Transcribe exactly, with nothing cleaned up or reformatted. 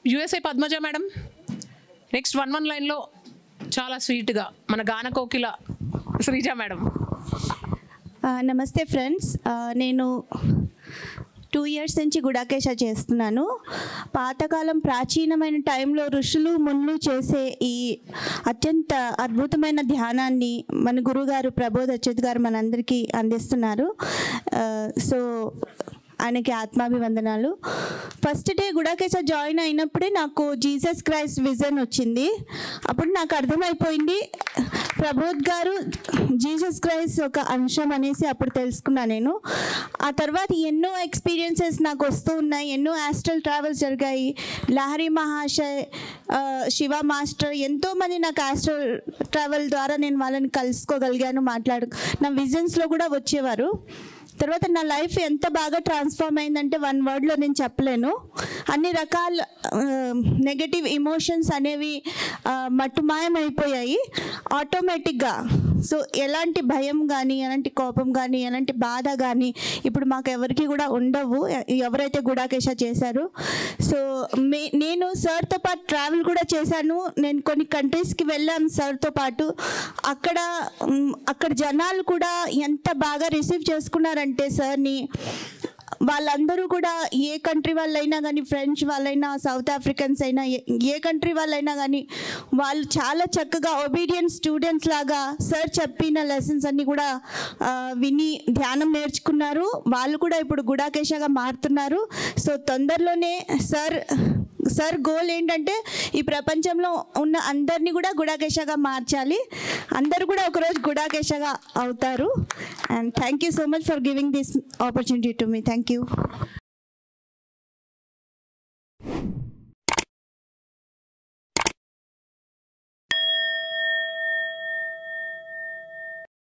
USA Padmaja madam. Next one one లైన్లో చాలా స్వీట్గా మన గాన కోకిల శ్రీజ మేడం. నమస్తే ఫ్రెండ్స్, నేను టూ ఇయర్స్ నుంచి గుడాకేశ చేస్తున్నాను. పాతకాలం ప్రాచీనమైన టైంలో ఋషులు మునులు చేసే ఈ అత్యంత అద్భుతమైన ధ్యానాన్ని మన గురుగారు ప్రబోధ్ అచ్యుత్ గారు మనందరికీ అందిస్తున్నారు. సో ఆయనకి ఆత్మాభివందనాలు. ఫస్ట్ డే గుడాకేశ జాయిన్ అయినప్పుడే నాకు జీసస్ క్రైస్ట్ విజన్ వచ్చింది. అప్పుడు నాకు అర్థమైపోయింది ప్రబోధ్ గారు జీసస్ క్రైస్ట్ ఒక అంశం అనేసి అప్పుడు తెలుసుకున్నాను నేను. ఆ తర్వాత ఎన్నో ఎక్స్పీరియన్సెస్ నాకు వస్తూ ఉన్నాయి, ఎన్నో ఆస్ట్రల్ ట్రావెల్స్ జరిగాయి. లహరి మహాశయ్, శివ మాస్టర్, ఎంతోమంది నాకు ఆస్ట్రల్ ట్రావెల్ ద్వారా నేను వాళ్ళని కలుసుకోగలిగాను, మాట్లాడు నా విజన్స్లో కూడా వచ్చేవారు. తర్వాత నా లైఫ్ ఎంత బాగా ట్రాన్స్ఫార్మ్ అయిందంటే వన్ వర్డ్లో నేను చెప్పలేను. అన్ని రకాల నెగటివ్ ఎమోషన్స్ అనేవి మట్టుమాయమైపోయాయి ఆటోమేటిక్గా. సో ఎలాంటి భయం కానీ, ఎలాంటి కోపం కానీ, ఎలాంటి బాధ కానీ ఇప్పుడు మాకు ఎవరికి కూడా ఉండవు, ఎవరైతే గుడాకేశ చేశారు. సో మే నేను సార్తో పాటు ట్రావెల్ కూడా చేశాను. నేను కొన్ని కంట్రీస్కి వెళ్ళాను సార్తో పాటు. అక్కడ అక్కడ జనాలు కూడా ఎంత బాగా రిసీవ్ చేసుకున్నారంటే సార్ని, వాళ్ళందరూ కూడా ఏ కంట్రీ వాళ్ళైనా కానీ, ఫ్రెంచ్ వాళ్ళైనా, సౌత్ ఆఫ్రికన్స్ అయినా, ఏ కంట్రీ వాళ్ళైనా కానీ వాళ్ళు చాలా చక్కగా ఒబీడియన్స్ స్టూడెంట్స్ లాగా సార్ చెప్పిన లెసన్స్ అన్నీ కూడా విని ధ్యానం నేర్చుకున్నారు. వాళ్ళు కూడా ఇప్పుడు గుడాకేశగా మారుతున్నారు. సో తొందరలోనే సార్ సార్ గోల్ ఏంటంటే ఈ ప్రపంచంలో ఉన్న అందరినీ కూడా గుడాకేశగా మార్చాలి. అందరూ కూడా ఒకరోజు గుడాకేశగా అవుతారు. And thank you so much for giving this opportunity to me. Thank you.